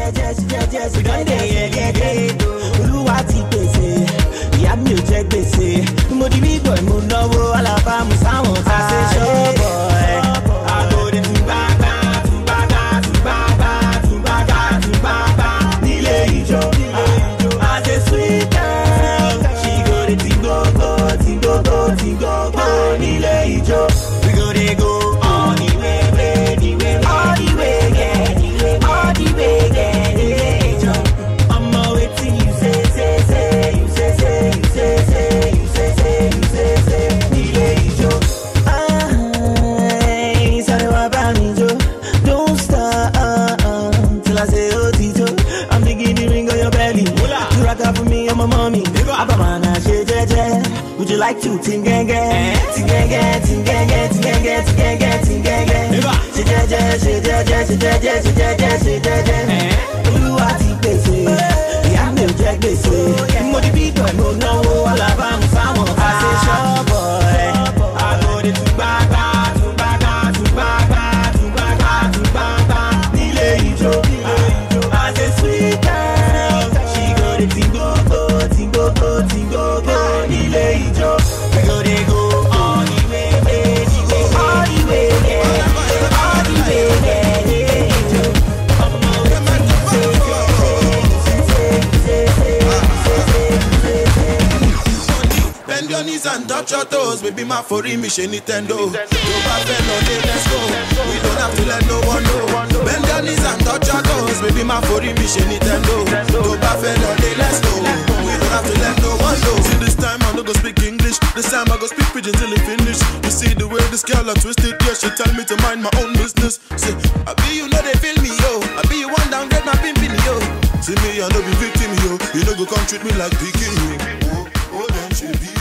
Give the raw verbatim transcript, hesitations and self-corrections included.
jẹ́ ṣe jẹ́ jẹ́ ṣe jẹ́ jẹ́ ṣe jẹ́ olúwa ti pèsè ìyá mi ò jẹ́ gbèsè mo di big boy mo náwó alábàámu sáwọn tá a ṣe ṣọ́ọ̀bọ̀ ẹ̀. àgòdì tún bá bá tún bá bá tún bá bá tún bá bá tún bá bá nílé ìjọ. as a sweet girl she go dey tingogo tingogo tingogo nílé ìjọ. we go dey go all the way the way all the way yeah all the way yeah nílé ìjọ. ọmọ wetin you say say say you say say you say say you say say you say say nílé ìjọ. Ay, sáré wá bá mi jó, don't stop till I say ó ti tó. I'm digging the ring on your belly. You rock out for me, I'm a mommy. Abamana ṣe jẹ́jẹ́. Would you like to tingenge? Tingenge, tingenge, tingenge, tingenge, tingenge. Ṣe jẹ́jẹ́, ṣe jẹ́jẹ́, ṣe jẹ́jẹ́, ṣe jẹ́jẹ́, ṣe jẹ́jẹ́. Olúwa ti pèsè, ìyá mi ò jẹ́ gbèsè. Mo di big boy, mo náwó alábàámu fáwọn ká ṣe ṣọ́ọ̀bọ̀ ẹ̀. Àgòdì tún gbá gbá, tún gbá gbá, tún gbá gbá, tún gbá gbá, tún gbá gbá nílé ìjọ. As a sweet girl, she go dey tingogo, tingogo, tingogo nílé ìjọ. We go dey go all the way, the way, all the way, yeah, all the way, yeah, nílé ìjọ. Ọmọ rẹ̀ máa ń ṣe Bend your knees and touch your toes, baby, my for me, she Nintendo. Go back then, no day, let's go. We don't have to let no one know. Bend your knees and touch your toes, baby, my for me, she Nintendo. Go back then, no day, let's go. We don't have to let no one know. See, this time I no go speak English. This time I go speak pidgin till it finish. You see the way this girl I twisted, yeah, she tell me to mind my own business. Say, I be you know they feel me, yo. I be you one downgrade my pimpin', yo. See me, I no be victim, yo. You no go come treat me like pikin, yo. Oh, oh, then she be.